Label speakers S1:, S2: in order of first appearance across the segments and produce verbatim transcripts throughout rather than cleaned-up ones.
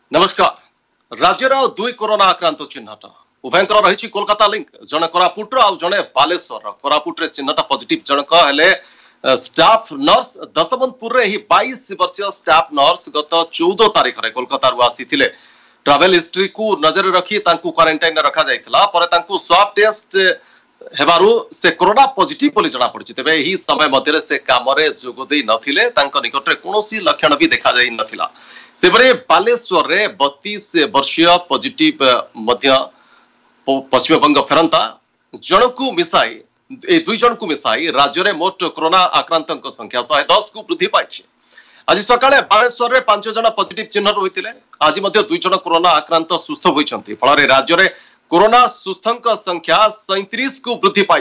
S1: नमस्कार। राज्यर दुई कोरोना आक्रांत चिन्हट उभयंकर रही कोलकाता लिंक जड़े कोरापुटर आउ जड़े बालेश्वर कोरापुटे चिन्हट पॉजिटिव जनक हेले स्टाफ नर्स दशमंतपुर ही बाईस वर्षीय स्टाफ नर्स गत चौदह तारीख में कोलकाता आसी ट्रावेल हिस्ट्री को नजर रखी क्वारंटाइन रखा स्वाब टेस्ट हेबारु से कोरोना पॉजिटिव बोली जना पड़ी तेबे ही समय मध्य से काम जोगदे नथिले निकट में कौन लक्षण भी देखा जाई नथिला। सेपरे बालेश्वर रे बत्तीस वर्षीय पॉजिटिव मध्य पश्चिम बंग फेरंता जनकु मिसाई ए दुई जन को मिसाई राज्य में मोट कोरोना आक्रांत संख्या एक सौ दस को वृद्धि पाई। आज सकाळे बालेश्वर रे पांच जन पॉजिटिव चिन्ह होइतिले। आज मध्य दुई जन कोरोना आक्रांत सुस्थ होइछंती फल राज्य में कोरोना सुस्थक संख्या सैंतीस को वृद्धि पाई।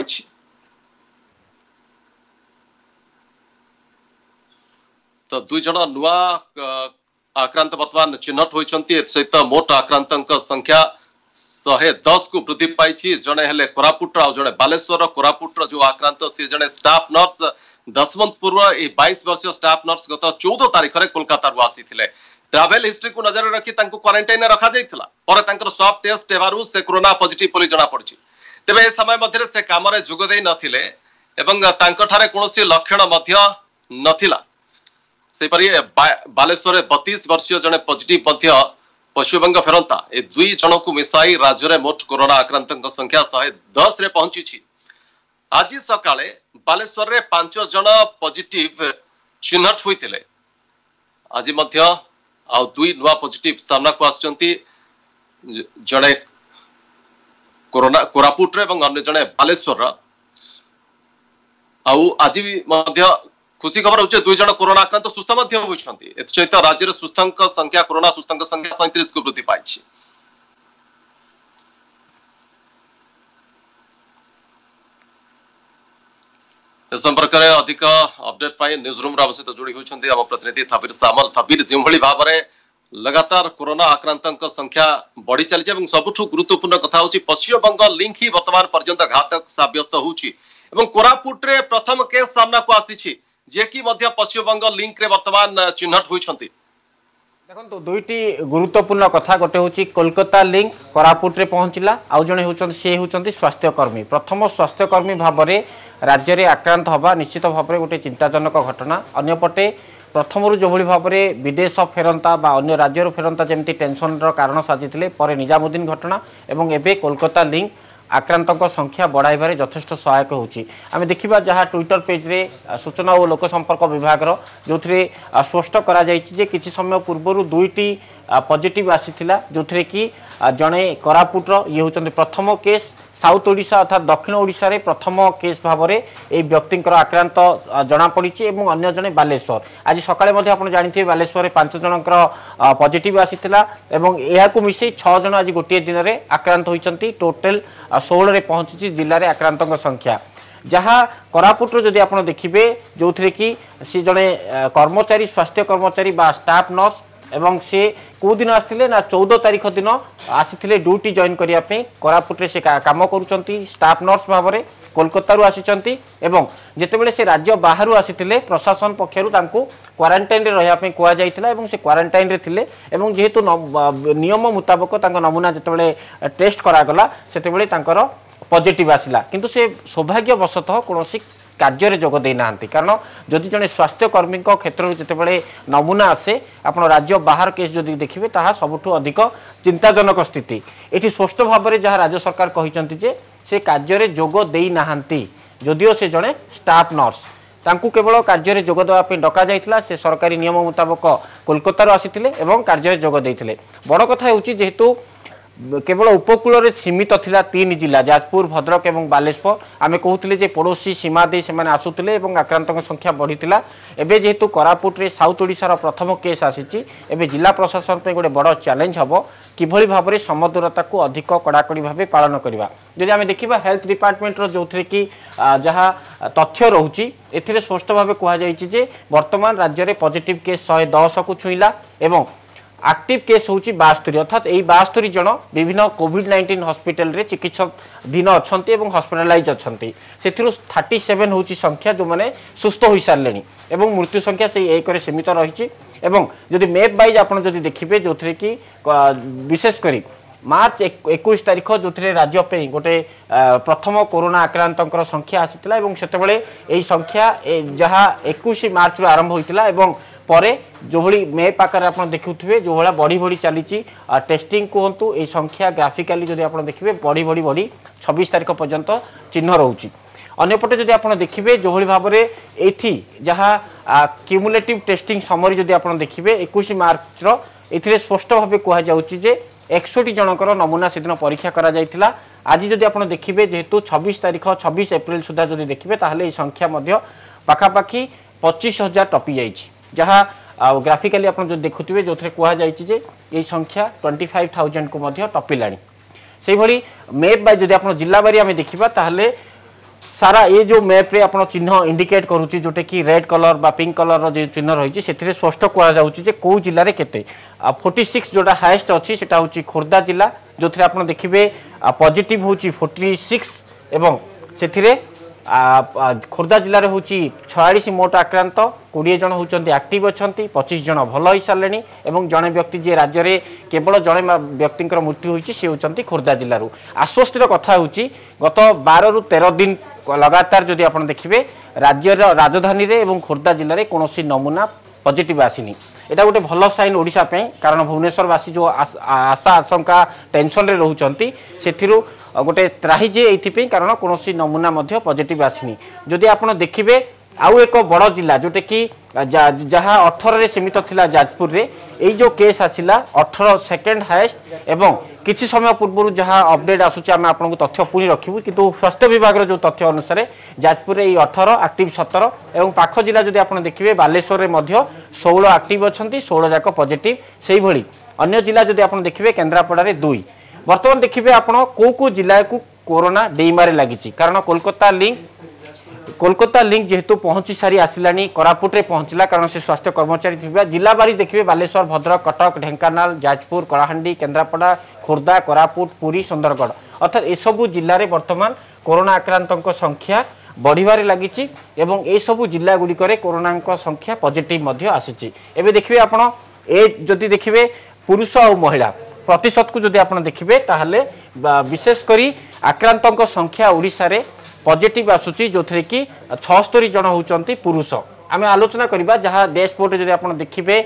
S1: तो दुई जन नुआ आक्रांत वर्तमान चिन्हट होइछंती सहित मोट आक्रांत संख्या शहे दस को वृद्धि पाई। जड़े हेले कोरापुट आ जड़े बालेश्वर कोरापुट जो आक्रांत सी जड़े स्टाफ नर्स दशमंतपुर बाईस वर्षीय स्टाफ नर्स गत चौदह तारीख में कोलकाता आसी ट्रावेल हिस्ट्री को नजर रखी क्वारंटाइन रखा जाता स्वाब टेस्ट हेबारु से कोरोना पॉजिटिव बोली जना पड़ी। तेबे ए समय मध्य से काम जोगदे नथिले एवं तांकठारे कौनसी लक्षण मध्य नथिला। सेपरि बालेश्वर बत्तीस वर्षीय जड़े पॉजिटिव मध्य पश्चिमबंग फेरंता ए दुई जन को मिसाई राज्य में मोट कोरोना आक्रांत संख्या शहे दस रे पहुंची। आज सकाळे बालेश्वर रे पांच जन पॉजिटिव चिन्हट होइतिले। आज मध्य आ दुई नुआ पॉजिटिव सामना को आछंती जड़े कोरोना कोरापुट रे एवं अन्य जड़े बालेश्वर आउ आज मध्य खुशी खबर होचे दुई जन कोरोना आक्रांत सुस्थ मध्य होइछंती। एत राज्य रे सुस्थक संख्या कोरोना सुस्थक संख्या सैंतीस को वृद्धि पाई। इस संपर्क में अधिक अपडेट पाई न्यूज रूम रे सहित जोड़ी होइछंती हम प्रतिनिधि थबीर सामल। थबीर जो भली भाव में लगातार कोरोना आक्रांत संख्या बढ़ी चली एवं सबुठु गुरुत्वपूर्ण कथा होची पश्चिम बंग लिंक ही वर्तमान पर्यंत घातक साब्यस्त होची एवं कोरापुट रे प्रथम केस सामना को आसीछि जे कि मध्य पश्चिम बंग लिंक रे वर्तमान चिन्हट होइछंती।
S2: देखो दुईटी गुरुत्वपूर्ण कथा गोटे हूँ कोलकाता लिंक कोरापुट रे पहुंचला आउ जड़े होती सी होती स्वास्थ्यकर्मी प्रथम स्वास्थ्यकर्मी भाव में राज्य में आक्रांत हवा निश्चित भाव में गोटे चिंताजनक घटना। अन्यपटे प्रथम जो भली भाव में विदेश फेरंता बा अन्य राज्य फेरंता जमी टेंशन कारण साजिले पर निजामुद्दीन घटना एवं एवं कोलकाता लिंक आक्रांत संख्या बढ़ाइबारे यथेष्ट सहायक होची। आम देखा जहाँ ट्विटर पेज रे सूचना और लोक संपर्क विभाग जो स्पष्ट करा जायछि जे किछि समय पूर्व दुईटी पॉजिटिव आसीथिला जो कि जड़े कोरापुट ये होचंती प्रथम केस साउथ ओडिशा अर्थात दक्षिण ओडिशा रे प्रथम केस भाव में ये व्यक्ति आक्रांत जना पड़ी और अन्य जड़े बालेश्वर आज सकाळे मध्य आपण जानिथिबे बालेश्वर रे पांच जनकर पॉजिटिव आसीथिला एवं एहा को मिसई छह जन आज गोटे दिन में आक्रांत होइचंती। टोटल सोलह रे पहुंची जिले में आक्रांतक संख्या जहाँ कोरापुट जदि आप देखिए जो थे कि सी जड़े कर्मचारी स्वास्थ्य कर्मचारी बा स्टाफ नर्स एवं से कौ दिन आसते ना चौदह तारीख दिन आसी ड्यूटी जॉइन करने कोरापुट से काम करुँच स्टाफ नर्स भाव में कोलकाता आसी एवं जितेबाला से राज्य बाहर आसी प्रशासन पक्षर क्वारंटाइन रही कहुई से क्वारंटाइन रे थिले एवं जेहेतु नियम मुताबक नमूना जितेबाला टेस्ट करागला से पॉजिटिव आसला किंतु से सौभाग्यवशतः कौन कार्य जोग देना कारण जदि जड़े स्वास्थ्यकर्मी क्षेत्र जितेबाला नमूना आसे आप राज्य बाहर केस जदि देखिए ताहा सबुठु अधिक चिंताजनक स्थिति। ये स्पष्ट भाव में जहाँ राज्य सरकार कहते से कार्य जोग देना जदिओ से जड़े स्टाफ नर्स तांकु केवल कार्य जोग देवाई डक जाइथिला से सरकारी नियम मुताबक कोलकाता आसी कार्य जोग देते। बड़ कथा होची जेहेतु केवल उपकूल में सीमित थिला तीन जिला जाजपुर भद्रक और बालेश्वर आम कहते पड़ोशी सीमा दे से आसुले आक्रांत संख्या बढ़ी एवं जेहेतु कोरापुट रे साउथ ओडिशार प्रथम केस आसी जिला प्रशासन पे गोटे बड़ चैलेंज हम किभली भाव में समदूरता को अधिक कड़ाकड़ी भाव पालन करवा। जदि आम देखा हेल्थ डिपार्टमेंट जो थे कि जहाँ तथ्य रोचे ए स्पष्ट भाव कहुई वर्तमान राज्य में पॉजिटिव केस शहे दस को छुईला एवं एक्टिव केस होची बास्तरी अर्थात यही बास्तरी जन विभिन्न कोविड नाइंटीन हॉस्पिटल रे चिकित्सक दिन अच्छा हॉस्पिटलाइज अच्छा से थर्टी सेवेन होची संख्या जो माने सुस्थ हो सारे एवं मृत्यु संख्या से एक सीमित रही। एवं जदि मैप वाइज आप देखिए जो थे कि विशेषकर मार्च इक्कीस तारीख जो थे राज्य पे गोटे प्रथम कोरोना आक्रांत संख्या आसीला से यही संख्या जहाँ इक्कीस मार्च रु आरंभ होता परे जो भली मैप आकार आप देखुए जो भाया बढ़ी बढ़ी चली टेस्टिंग कहतु ये संख्या ग्राफिकाली जब आप देखिए बढ़ी बढ़ी बढ़ी छब्बीस तारीख पर्यंत चिन्ह रोचे अंपटे जब आप देखिए जो भली भाव में ये जहाँ क्यूमुलेटिव टेस्टिंग समरी जब आप देखिए इक्कीस मार्च रे स्पष्ट भाव कहुचे एकसठ जनकर नमूना से दिन परीक्षा करा जाइथिला। आज जदि आप देखिए जेहेतु छब्बीस तारीख छब्बीस एप्रिल सुधा जदि देखिए ताहले संख्या पाखापाखि पच्चीस हजार टपी जाइए जहाँ ग्राफिकाली आप जो देखुए जो कहुचे ये संख्या ट्वेंटी फाइव थाउजेंड को टपिला से भली मैप बाय जदि आप जिला बारी आम देखा ताहले सारा ये जो मैप रे आप चिन्ह इंडिकेट करुच्ची जोटे कि रेड कलर बा पिंक कलर जो चिन्ह रही है स्पष्ट कहुचे कौ जिले में केते फोर्टी सिक्स जोटा हाएस्ट अच्छी सेटा हूँ खोर्धा जिला जो थे आप देखिए पॉजिटिव हूँ फोर्टी सिक्स एवं से खोर्धा जिले में हूँ छयालीस मोट आक्रांत कोड़े जन होती एक्टिव अच्छा पच्चीस जन भल हो सारे और जड़े व्यक्ति जी राज्य में केवल जड़े व्यक्ति मृत्यु होती सी होती खोर्धा जिलूर आश्वस्तिर कथा हूँ गत बार रु तेरह दिन लगातार जदि आप देखिए राज्य राजधानी रे खोर्धा जिले में कौन नमूना पॉजिटिव आसीनी एटा गोटे भल साइन ओडिशा पे कारण भुवनेश्वरवासी जो आशा आशंका टेंशन रे रहउचंती सेथिरु गोटे त्राही जे एथि कारण कौन नमूना पॉजिटिव आसीनी जदि आप देखिए आउ एक बड़ जिला जोटे कि जहाँ अठर रे सीमित थिला जाजपुर रे यही जो केस आसिला अठर सेकेंड हाएस्ट एवं किछि समय पूर्व जहाँ अपडेट आसूची आम आपको तथ्य पुणी रखू किंतु स्वास्थ्य विभाग जो तथ्य अनुसार जाजपुर ये अठर एक्टिव सतर और पाख जिला जदि आप देखिए बालेश्वर में षोल एक्टिव अच्छा षोल जाक पॉजिटिव से भली अन्य जिला जदि आप देखिए केन्द्रापड़ा दुई बर्तमान देखिए आप कौ कौ जिला को कोरोना डेइमारे लगी कारण कोलकाता लिंक कोलकाता लिंक जेहेतु पहुंची सारी आसिलानी कोरापुट रे पहुंचला कारण से स्वास्थ्य कर्मचारी थिबा जिला बारी देखिए बालेश्वर भद्रक कटक ढेंकानाल जाजपुर कलाहांडी केन्द्रापड़ा खोर्धा कोरापुट पुरी सुंदरगढ़ अर्थात ए सबु जिल्ला रे वर्तमान कोरोना आक्रांतक संख्या बढ़िबारे लागिछि एवं ए सबु जिल्ला गुडी करे कोरोना संख्या पॉजिटिव मध्ये आसीछि। एबे देखिए आपण ए जदि देखिए पुरुष और महिला प्रतिशत को जदि आप देखिए ताहले विशेष करी आक्रांतक संख्या ओडिशा रे पॉजिटिव आसूची जो थे कि छस्तरी जन होती पुरुष आम आलोचना करवा जहाँ डैशबोर्ड जब आप देखिए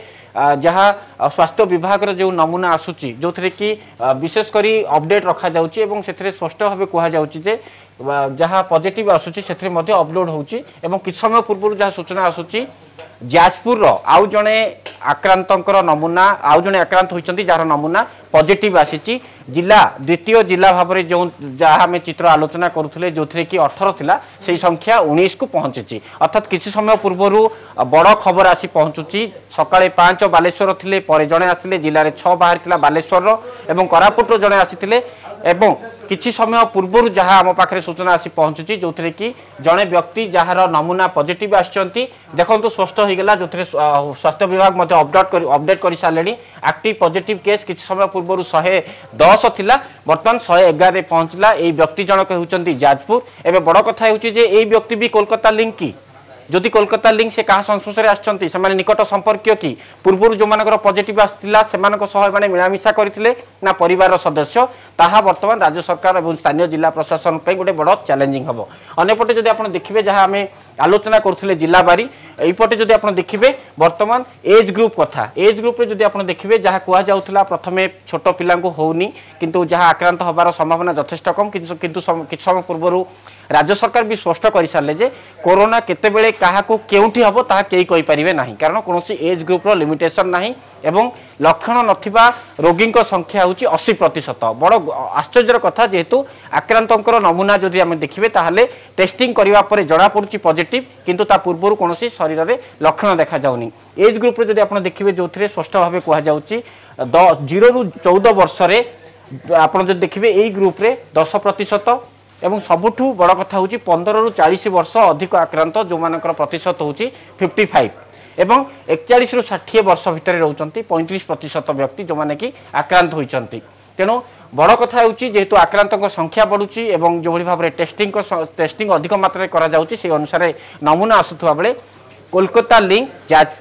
S2: जहाँ स्वास्थ्य विभाग जो नमूना आसूची जो थे कि विशेषकर अपडेट रखा जाउची एवं से स्पष्ट भाव कहुचे जहाँ पॉजिटिव आसूची से अपलोड होची एवं किछ समय पूर्व जहाँ सूचना आसूची जाजपुर आउ जड़े आक्रांतर नमूना आउ जड़े आक्रांत होती जार नमूना पॉजिटिव आसी जिला द्वितीय जिला भाव में जो जहाँ आम चित्र आलोचना करुले जो थे कि अठर थिला से संख्या उन्नीस को पहुंची अर्थात किसी समय पूर्वर बड़ खबर आसी पहुंचुची सकाळे पांच बालेश्वर थिले पर जड़े आसिले जिले में छह बाहर बालेश्वर एवं कोरापुट जड़े आसी एवं किछि समय पूर्व जहाँ आम पाखे सूचना आसी पहुंचुची जो थे कि जड़े व्यक्ति जार नमूना पॉजिटिव आसछंती देखंतु स्पष्ट हो गला जो थे स्वास्थ्य विभाग मते अपडेट कर अपडेट कर सारे एक्टिव पॉजिटिव केस किछि समय पूर्व शहे दस थिला बर्तमान शहे एगार रे पहुंचला ए व्यक्ति जनक होउचंती जाजपुर एवं बड़ कथा होउची जे ए व्यक्ति भी कोलकाता लिंक की जदि कोलकाता लिंक से क्या संस्पर्श आसछंती से निकट संपर्क कि पूर्व जो मान पॉजिटिव आसला से मिलामिशा करते ना परिवार सदस्य ताहा वर्तमान राज्य सरकार और स्थानीय जिला प्रशासन पे गोटे बड़ चैलेंजिंग हम अंपटे जब आप देखिए जहाँ आम आलोचना करुले जिला बारी यपटे जब आप देखिए वर्तमान एज ग्रुप कथा एज ग्रुप जब आप देखिए जहाँ कहुला प्रथमे छोट पिला होनी किंतु जहाँ आक्रांत हबार संभावना यथेष्ट कम किंतु किछ समय पूर्व राज्य सरकार भी स्पष्ट कर सारे जे कोरोना केतेबेले काहाकू केउठी हबो ताहा केई कहि परिबे नाही कारण कोनोसी एज ग्रुप रो लिमिटेशन नाही एवं लक्षण नथिबा रोगी संख्या होची अस्सी प्रतिशत बड़ आश्चर्यर कथा जेहेतु आक्रांतंकर नमूना जदि आम देखिए ताहले टेस्टिंग करबा परे जड़ा पड़ुची पॉजिटिव किंतु ता पूर्व कोनोसी शरीर रे लक्षण देखा जाउनी एज ग्रुप रे जदि आपण देखिए जो थे स्पष्ट भाव कह जाउची जीरो रु चौदह वर्ष रे आपण जदि देखिए एई ग्रुप रे दस प्रतिशत एवं सबुठू बड़ कथा हूँ पंद्रह रु चालीस वर्ष अधिक आक्रांत जो मानकर प्रतिशत हूँ फिफ्टी फाइव एवं एकचाश रु षाठिए वर्ष भितर रोचंती पैंतीस प्रतिशत व्यक्ति जो मैंने कि आक्रांत होती तेणु बड़ कथा हूँ जेहेतु आक्रांत संख्या बढ़ुची एवं जो भाव में टेस्टिंग टेस्टिंग अधिक मात्रा से अनुसार नमूना आसुवा बेले कोलकाता लिंक जाजपुर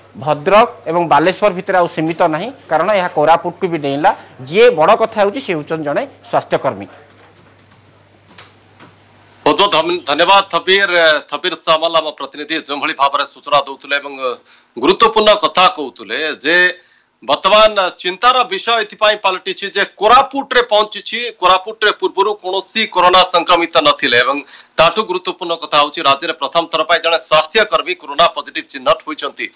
S2: भद्रक एवं बालेश्वर भितर आ सीमित नहीं कारण यह कोरापुट को भी डेला जी बड़ कथा होची से होचन जने स्वास्थ्यकर्मी।
S1: बहुत बहुत धन्यवाद थपीर थपीर सामल आम प्रतिनिधि जो भाव में सूचना दौले गुरुत्वपूर्ण कथा कहते जे वर्तमान चिंतार विषय ये पलटि जे कोरापुट रे पहुंची कोरापुट रे पूर्व कौन कोरोना संक्रमित नथिले एवं ताठू गुरुत्वपूर्ण कथा होची राज्य में प्रथम थर पर जड़े स्वास्थ्यकर्मी कोरोना पॉजिटिव चिन्हट होइचंती।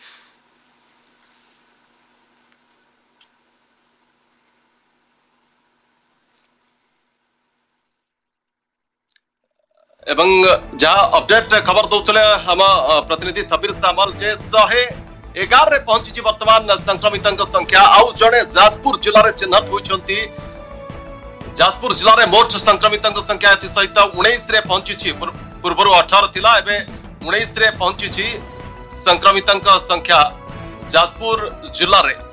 S1: एवं जहाँ अपडेट खबर दौले हम प्रतिनिधि थपीर सामल जे शहे एगार रे पहुंची वर्तमान संक्रमित संख्या आउ जड़े जाजपुर जिले में चिन्हट होती जाजपुर जिले में मोट संक्रमित संख्या सहित उन्नीस रे पहुंची पूर्व अठारह थिला एबे उन्नीस रे पहुंची संक्रमित संख्या जाजपुर जिले में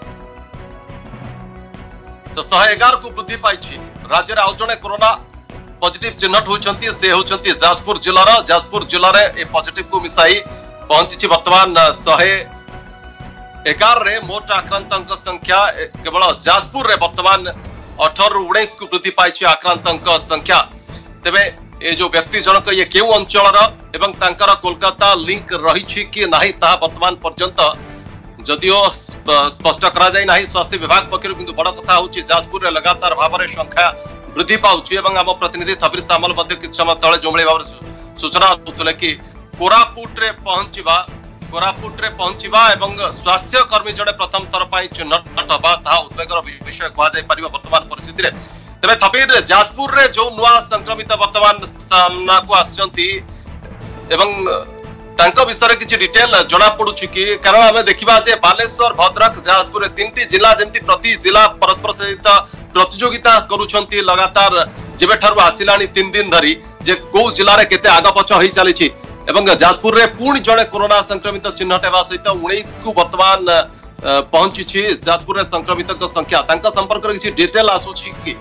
S1: तो शहे एगार को वृद्धि पाई राज्य में आउ जड़े कोरोना पॉजिटिव चिन्हट होती से होती जाजपुर जिलार जाजपुर जिले में पॉजिटिव को मिसाई पहुंची वर्तमान शहे एगार रे मोट आक्रांत संख्या केवल जाजपुर रे वर्तमान अठारह उन्नीस को वृद्धि पाई आक्रांत संख्या। तेबे ये जो व्यक्ति जनक ये केउ अंचल एवं तांकर कोलकाता लिंक रही कि नहीं ता वर्तमान पर्यंत जदियो स्पष्ट करा जाय नाही स्वास्थ्य विभाग पक्षरु किंतु बड़ कथा होची जाजपुर रे लगातार भाव में संख्या वृद्धि पाउची एवं आम प्रतिनिधि थपीर सामल किछ समय तले जो भाव सूचना दौले कि कोरापुट रे पहुंचवा कोरापुट रे पहुंचवा एवं स्वास्थ्य कर्मी जड़े प्रथम थर पर चिन्हट हवा ता उद्वेगर विषय कह वर्तमान परिस्थिति रे। तेरे थपीर जाजपुर रे जो नुआ संक्रमित वर्तमान सामना को आसचंती एवं तांको विषय किसी डिटेल जना पड़ुछि कि कारण आमे देखिबा जे बालेश्वर भद्रक जाजपुर तीन जिला जमती प्रति जिला परस्पर सहित प्रतियोगिता करुछंती लगातार जेबे ठारु आसिलानी तीन दिन धरी जे को जिले में केते आग पछ होई चलीछि एवं जाजपुर रे पुणी जड़े कोरोना संक्रमित चिन्हट हेबा सहित उन्नीस को वर्तमान पहुंची जाजपुर रे संक्रमित संख्या तांका संपर्क रे किछि डिटेल आसुछि कि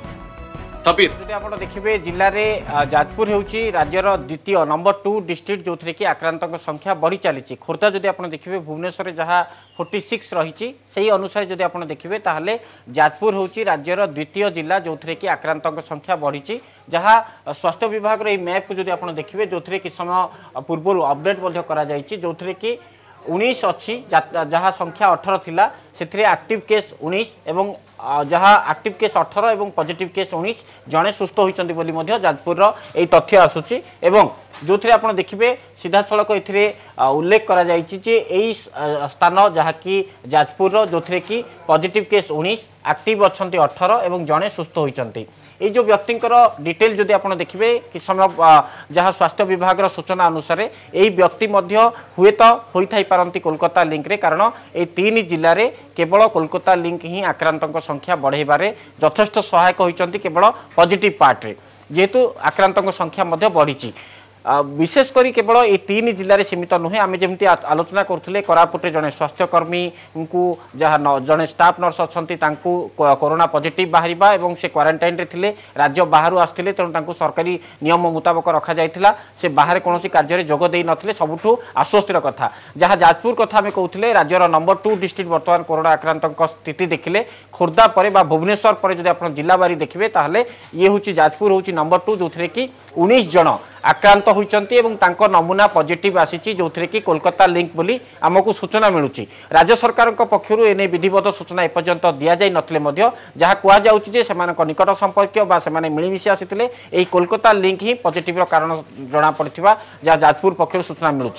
S1: थपीर
S2: जदि आपण देखिबे जिल्ला रे जाजपुर हेउची राज्यर द्वितीय नंबर टू डिस्ट्रिक्ट जो थरे कि आक्रांतक संख्या बढ़ी चली खोर्धा जदि आपण देखिबे भुवनेश्वर जहाँ छियालीस रही से अनुसार जदि आपण देखिबे ताहले जाजपुर हेउची राज्यर द्वितीय जिला जो थरे कि आक्रांतक संख्या बढ़ी जहाँ स्वास्थ्य विभाग रे मैप को जदि आपण देखिबे जो थरे कि समय पूर्व अपडेट मध्य करा जायछि जो थरे कि उन्नीस अच्छी जहाँ संख्या अठारह थिला से एक्टिव केस उन्नीस एवं जहाँ एक्टिव केस अठारह एवं पॉजिटिव केस उन्नीस जड़े सुस्थ होती जाजपुर यही तथ्य आसूची एवं जो थे आप देखिए सीधा सड़क ये उल्लेख करा यही स्थान जहाँकि जाजपुर जो थे कि पॉजिटिव केस उन्नीस एक्टिव अच्छा अठारह एवं जड़े सुस्थ होती ये जो व्यक्तिंकर डिटेल जदि आप देखिए कि समय जहाँ स्वास्थ्य विभाग सूचना अनुसार यही व्यक्ति हुए तो होई पारती कोलकाता लिंक रे कारण ये तीन जिले में केवल कोलकाता लिंक ही आक्रांतक संख्या बढ़ेबारे यथेष्ट सहायक होती केवल पॉजिटिव पार्ट रे जेहेतु आक्रांतक संख्या बढ़ी विशेष करी केवल ये तीन जिले में सीमित नुहे आम जमी आलोचना करुले कोरापुटे जड़े स्वास्थ्यकर्मी को जहाँ जड़े स्टाफ नर्स अच्छा कोरोना पॉजिटिव बाहर और से क्वारंटाइन रे थिले राज्य बाहर आसते तेणु सरकारी नियम मुताबक रखा जाइथिला से बाहर कौन कार्य जोग दे नथिले सबुठु आश्वस्तिर कथा जहाँ जाजपुर कथा आम कहते राज्यर नंबर टू डिस्ट्रिक्ट बर्तमान कोरोना आक्रांतक स्थिति देखिले खोर्धा पर भुवनेश्वर पर जब आप जिला बारी देखिए ताहले ये हूँ जाजपुर हूँ नंबर टू जो थे कि उन्नीस जन आक्रांत होती नमूना पॉजिटिव आसी जो थे कि कोलकाता लिंक बोली आमको सूचना मिलूँ राज्य सरकार पक्षर एने विधिवत सूचना एपर्यंत दि जाई नथिले जहाँ कहुचे से निकट संपर्क मिलमिशी आसी यही कोलकाता लिंक ही पॉजिटिव कारण जना पड़ा जहाँ जाजपुर पक्षर सूचना मिलूँ।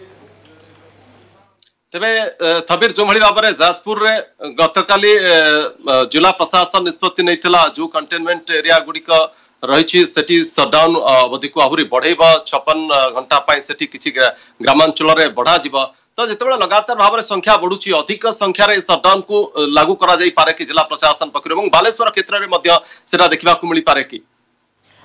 S1: तेबे थबीर जो भाव में जाजपुर रे गतकाली जिला प्रशासन निष्पत्ति नहीं जो कंटेनमेंट एरिया गुड़िक रही सटडाउन अवधि को आहरी बढ़ेब छप्पन घंटा से किसी ग्रामांचल में बढ़ा तो जिते लगातार भाव में संख्या बढ़ुची अधिक संख्यार सटडाउन को लागू करा जाई पारे कि जिला प्रशासन पक्ष बालेश्वर क्षेत्र में देखा मिल पारे कि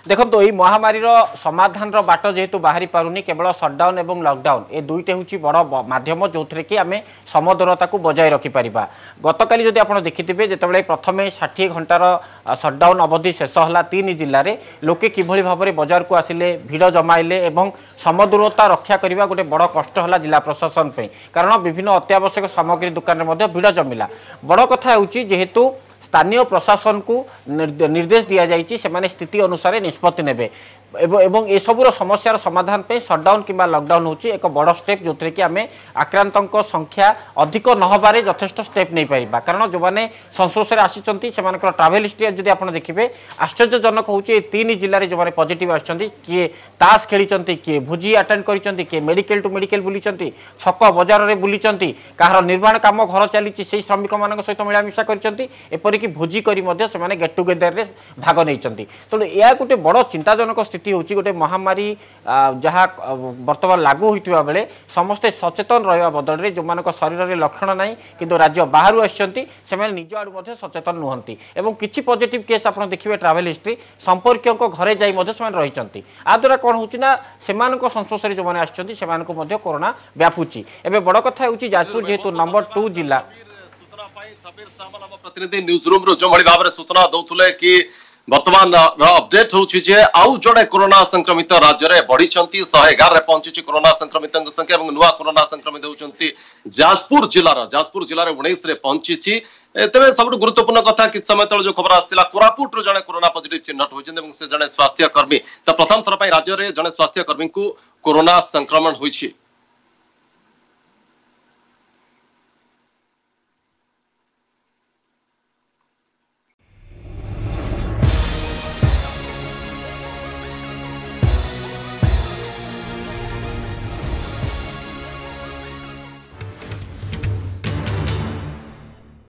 S2: देखो तो यही महामारी समाधान बाट जेहेतु बाहरी पारुनी केवल सटडाउन और लॉकडाउन ए दुईटे हूँ बड़ माध्यम जो थे कि आम समदूरता को बजाय रखिपर गतकाली जदि आप देखिथे जिते प्रथम षाठी घंटार सटडाउन अवधि शेष है तीन जिले में लोके किभली भाव में बजार को आसिले भिड़ जमाइले एवं समदूरता रक्षा करने गोटे बड़ कष्ट है जिला प्रशासन पे कारण विभिन्न अत्यावश्यक सामग्री दुकान में भिड़ जमिला बड़ कथा हूँ जेहेतु स्थानीय प्रशासन को निर्देश दि जाइए से स्थिति अनुसार निष्पत्ति नेबे एवं ए सबुर समस्यार समाधान पे सटडाउन किंबा लॉकडाउन होची एक बड़ स्टेप जो कि आम आक्रांतों संख्या अधिक नहबारे यथेष्ट स्टेप नहीं पारिबा कारण जो मैंने संस्पर्श आसी ट्रावेल हिस्ट्री जब आप देखिए आश्चर्यजनक हूँ तीन जिले में जो मैंने पॉजिटिव आछंती किए ताश खेली किए भोजी अटेंड करिसेंती किए मेडिकल टू मेडिकल बुली छक बजार में बुली कहार निर्माण काम घर चली से श्रमिक मान सहित मिलामिशा करपरिक भोजी कर गेट टुगेदर में भाग नहीं तेणु यह गोटे बड़ चिंताजनक स्थिति हूँ गोटे महामारी जहाँ बर्तमान लागू होता बेले समस्ते सचेतन रहा बदल में जो मान शरीर में लक्षण ना कि राज्य बाहर आसछंती से निज आड़ू सचेतन नुहंती एवं किसी पॉजिटिव केस आप देखिए ट्रावेल हिस्ट्री संपर्क घरे जाई रही आ द्वारा कौन होना से संस्पर्श जो मैंने आसछंती कोरोना व्यापुची एवं बड़ कथा हूँ जाजपुर जेहेतु नंबर टू जिला
S1: प्रतिनिधि न्यूज रूम जो भाव में सूचना दौले कि वर्तमान अपडेट होची जे आउ जड़े कोरोना संक्रमित राज्य में बढ़ी शहे एगार पहुंची कोरोना संक्रमित संख्या नुआ कोरोना संक्रमित होती जाजपुर जिलार जाजपुर जिले में उन्नीस पहुंची तेज सब गुरुत्वपूर्ण कथा कि समय तले जो खबर आसाला कोरापुट जड़े कोरोना पॉजिटिव चिन्हट होती जड़े स्वास्थ्य कर्मी तो प्रथम थर राज्य में जड़े स्वास्थ्य कर्मी को कोरोना संक्रमण होती